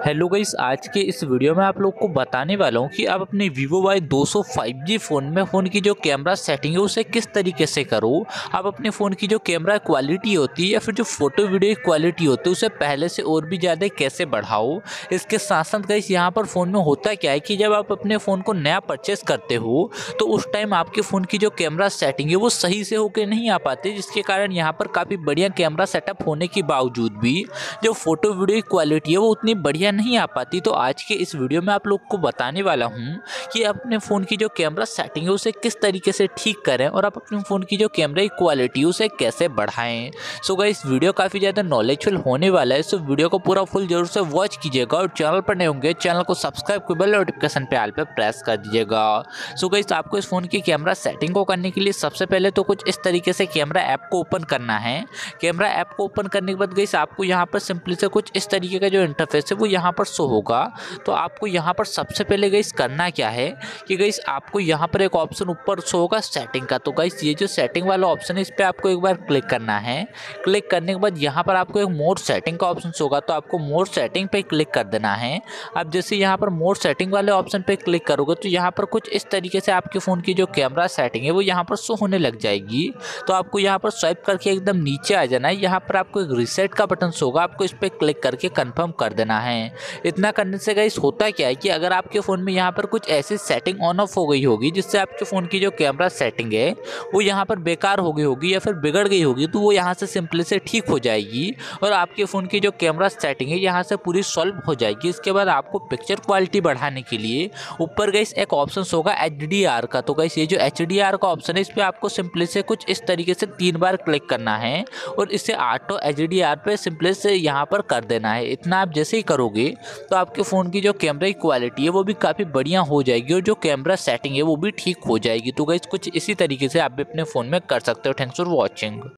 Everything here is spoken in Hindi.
हेलो गाइस, आज के इस वीडियो में आप लोग को बताने वाला हूँ कि आप अपने Vivo Y200 5G फ़ोन में फ़ोन की जो कैमरा सेटिंग है उसे किस तरीके से करो। आप अपने फ़ोन की जो कैमरा क्वालिटी होती है या फिर जो फोटो वीडियो की क्वालिटी होती है उसे पहले से और भी ज़्यादा कैसे बढ़ाओ। इसके साथ साथ गाइस यहाँ पर फ़ोन में होता क्या है कि जब आप अपने फ़ोन को नया परचेस करते हो तो उस टाइम आपके फ़ोन की जो कैमरा सेटिंग है वो सही से होकर नहीं आ पाती, जिसके कारण यहाँ पर काफ़ी बढ़िया कैमरा सेटअप होने के बावजूद भी जो फोटो वीडियो की क्वालिटी है वो उतनी बढ़िया नहीं आ पाती। तो आज के इस वीडियो में आप लोग को बताने वाला हूँ कि अपने फ़ोन की जो कैमरा सेटिंग है उसे किस तरीके से ठीक करें और आप अपने फ़ोन की जो कैमरा की क्वालिटी उसे कैसे बढ़ाएं। सो गाइस, इस वीडियो काफ़ी ज़्यादा नॉलेजफुल होने वाला है, सो वीडियो को पूरा फुल जरूर से वॉच कीजिएगा और चैनल पर नए होंगे चैनल को सब्सक्राइब कर बेल नोटिफिकेशन पे ऑल पे प्रेस कर दीजिएगा। सो गाइस, आपको इस फ़ोन की कैमरा सेटिंग को करने के लिए सबसे पहले तो कुछ इस तरीके से कैमरा ऐप को ओपन करना है। कैमरा ऐप को ओपन करने के बाद गाइस आपको यहाँ पर सिंपली से कुछ इस तरीके का जो इंटरफेस है वो यहाँ पर शो होगा। तो आपको यहाँ पर सबसे पहले गाइस करना क्या है कि गाइस आपको यहाँ पर एक ऑप्शन ऊपर शो होगा सेटिंग का। तो गाइस ये जो सेटिंग वाला ऑप्शन है इस पर आपको एक बार क्लिक करना है। क्लिक करने के बाद यहाँ पर आपको एक मोर सेटिंग का ऑप्शन शो होगा, तो आपको मोर सेटिंग पे क्लिक कर देना है। अब जैसे यहाँ पर मोर सेटिंग वाले ऑप्शन पे क्लिक करोगे तो यहाँ पर कुछ इस तरीके से आपके फ़ोन की जो कैमरा सेटिंग है वो यहाँ पर शो होने लग जाएगी। तो आपको यहाँ पर स्वाइप करके एकदम नीचे आ जाना है। यहाँ पर आपको एक रीसेट का बटन शो होगा, आपको इस पर क्लिक करके कंफर्म कर देना है। इतना करने से गाइस होता क्या है कि अगर आपके फ़ोन में यहाँ पर कुछ ऐसी सेटिंग ऑन ऑफ हो गई होगी जिससे आपके फ़ोन की जो कैमरा सेटिंग है वो यहाँ पर बेकार हो गई होगी या फिर बिगड़ गई होगी, तो वो यहाँ से सिंपली से ठीक हो जाएगी और आपके फ़ोन की जो कैमरा सेटिंग है यहाँ से पूरी सॉल्व हो जाएगी। इसके बाद आपको पिक्चर क्वालिटी बढ़ाने के लिए ऊपर गाइस एक ऑप्शन होगा HDR का। तो गाइस ये जो HDR का ऑप्शन है इस पर आपको सिंपली से कुछ इस तरीके से 3 बार क्लिक करना है और इसे ऑटो HDR पे सिंपली से यहाँ पर कर देना है। इतना आप जैसे ही करोगे तो आपके फ़ोन की जो कैमरा की क्वालिटी है वो भी काफ़ी बढ़िया हो जाएगी और जो कैमरा सेटिंग है वो भी ठीक हो जाएगी। तो गाइस कुछ इसी तरीके से आप भी अपने फ़ोन में कर सकते हो। Thanks for watching.